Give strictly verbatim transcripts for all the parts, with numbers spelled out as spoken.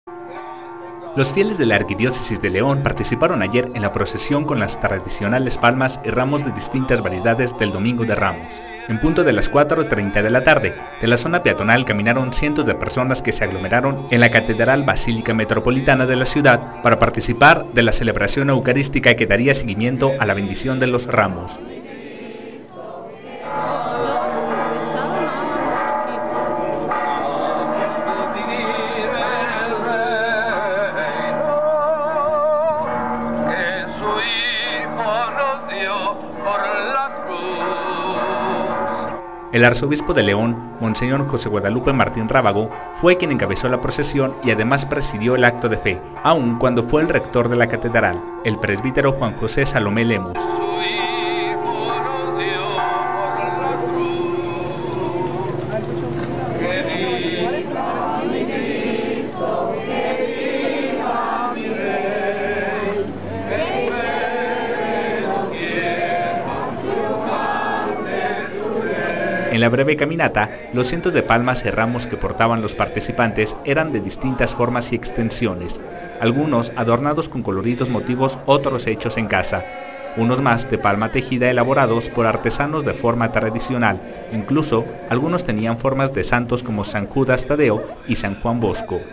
Los fieles de la Arquidiócesis de León participaron ayer en la procesión con las tradicionales palmas y ramos de distintas variedades del Domingo de Ramos. En punto de las cuatro y treinta de la tarde, de la zona peatonal caminaron cientos de personas que se aglomeraron en la Catedral Basílica Metropolitana de la ciudad para participar de la celebración eucarística que daría seguimiento a la bendición de los ramos. El arzobispo de León, Monseñor José Guadalupe Martín Rábago, fue quien encabezó la procesión y además presidió el acto de fe, aun cuando fue el rector de la catedral, el presbítero Juan José Salomé Lemus. En la breve caminata, los cientos de palmas y ramos que portaban los participantes eran de distintas formas y extensiones, algunos adornados con coloridos motivos, otros hechos en casa, unos más de palma tejida elaborados por artesanos de forma tradicional, incluso algunos tenían formas de santos como San Judas Tadeo y San Juan Bosco.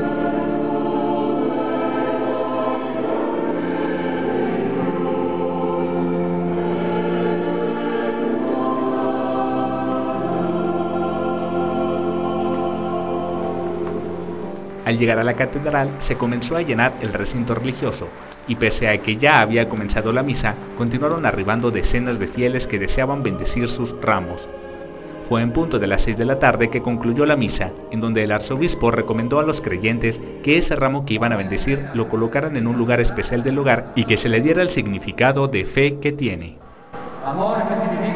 Al llegar a la catedral se comenzó a llenar el recinto religioso y pese a que ya había comenzado la misa, continuaron arribando decenas de fieles que deseaban bendecir sus ramos. Fue en punto de las seis de la tarde que concluyó la misa, en donde el arzobispo recomendó a los creyentes que ese ramo que iban a bendecir lo colocaran en un lugar especial del hogar y que se le diera el significado de fe que tiene. Amor,